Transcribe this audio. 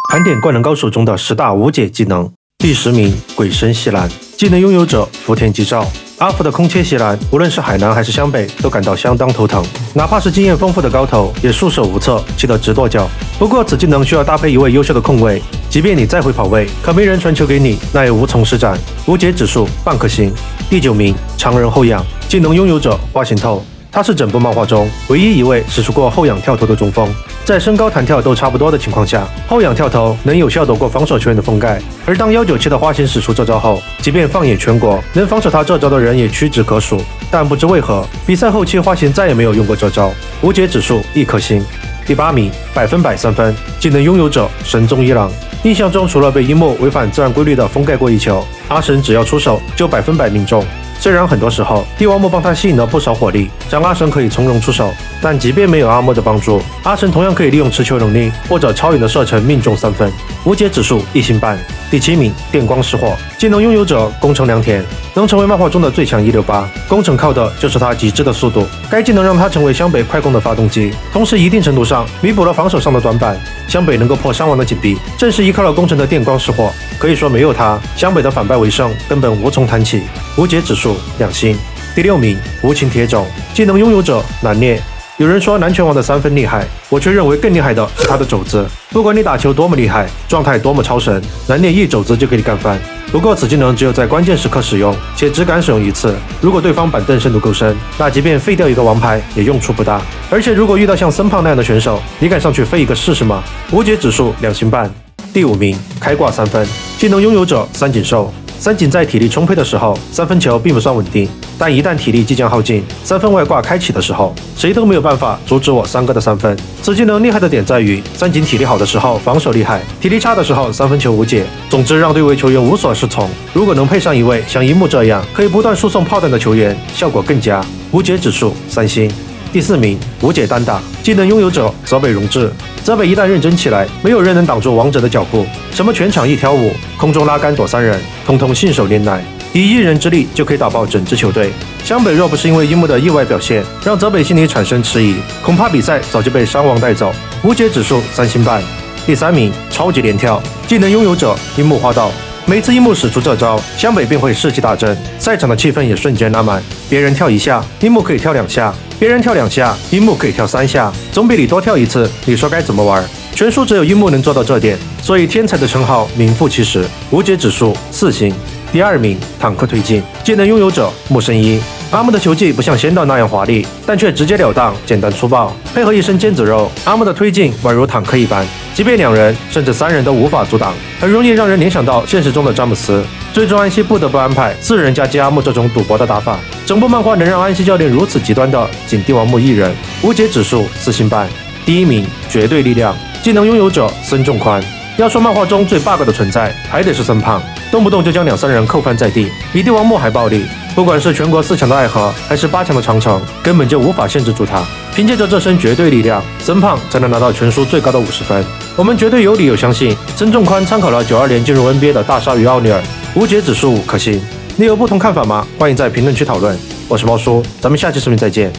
盘点灌篮高手中的10大无解技能。第10名，鬼神袭篮。技能拥有者福田吉兆。阿福的空切袭篮，无论是海南还是湘北，都感到相当头疼。哪怕是经验丰富的高头，也束手无策，气得直跺脚。不过此技能需要搭配一位优秀的控卫，即便你再会跑位，可没人传球给你，那也无从施展。无解指数半颗星。第9名，常人后仰。技能拥有者花形透。他是整部漫画中唯一一位使出过后仰跳投的中锋，在身高弹跳都差不多的情况下，后仰跳投能有效躲过防守球员的封盖。而当197的花形使出这招后，即便放眼全国，能防守他这招的人也屈指可数。但不知为何，比赛后期花形再也没有用过这招。无解指数1颗星。第8名，100%3分。技能拥有者神宗一郎。印象中除了被樱木违反自然规律的封盖过一球，阿神只要出手就100%命中。虽然很多时候帝王木帮他吸引了不少火力，让阿神可以从容出手，但即便没有阿莫的帮助，阿神同样可以利用持球能力或者超远的射程命中3分。无解指数1星半。第7名，电光石火。技能拥有者宫城良田。能成为漫画中的最强168，宫城靠的就是他极致的速度。该技能让他成为湘北快攻的发动机，同时一定程度上弥补了防守上的短板。湘北能够破伤亡的紧逼，正是依靠了宫城的电光石火。可以说没有他，湘北的反败为胜根本无从谈起。无解指数2星。第6名，无情铁种。技能拥有者南烈。有人说南拳王的3分厉害，我却认为更厉害的是他的肘子。不管你打球多么厉害，状态多么超神，南烈一肘子就可以干翻。不过此技能只有在关键时刻使用，且只敢使用一次。如果对方板凳深度够深，那即便废掉一个王牌也用处不大。而且如果遇到像森胖那样的选手，你敢上去飞一个试试吗？无解指数2星半。第5名，开挂3分。技能拥有者三井寿。三井在体力充沛的时候，3分球并不算稳定，但一旦体力即将耗尽，3分外挂开启的时候，谁都没有办法阻止我3个的3分。此技能厉害的点在于，三井体力好的时候防守厉害，体力差的时候3分球无解。总之让对位球员无所适从。如果能配上一位像樱木这样可以不断输送炮弹的球员，效果更佳。无解指数3星。第4名，无解单打。技能拥有者泽北荣治。泽北一旦认真起来，没有人能挡住王者的脚步。什么全场1挑5，空中拉杆躲3人，统统信手拈来，以1人之力就可以打爆整支球队。湘北若不是因为樱木的意外表现，让泽北心里产生迟疑，恐怕比赛早就被伤亡带走。无解指数3星半。第3名，超级连跳。技能拥有者樱木花道。每次樱木使出这招，湘北便会士气大振，赛场的气氛也瞬间拉满。别人跳1下，樱木可以跳2下；别人跳2下，樱木可以跳3下，总比你多跳1次。你说该怎么玩？全书只有樱木能做到这点，所以天才的称号名副其实。无解指数4星。第2名，坦克推进。技能拥有者木生一。阿木的球技不像仙道那样华丽，但却直截了当、简单粗暴，配合一身腱子肉，阿木的推进宛如坦克一般，即便2人甚至3人都无法阻挡，很容易让人联想到现实中的詹姆斯。最终安西不得不安排4人加接阿木这种赌博的打法。整部漫画能让安西教练如此极端的，仅帝王木1人。无解指数4星半。第1名，绝对力量。技能拥有者森重宽。要说漫画中最 bug 的存在，还得是森胖，动不动就将2、3人扣翻在地，比帝王木还暴力。不管是全国4强的爱河，还是8强的长城，根本就无法限制住他。凭借着这身绝对力量，森胖才能拿到全书最高的50分。我们绝对有理由相信，森重宽参考了92年进入 NBA 的大鲨鱼奥尼尔。无解指数5颗星。你有不同看法吗？欢迎在评论区讨论。我是猫叔，咱们下期视频再见。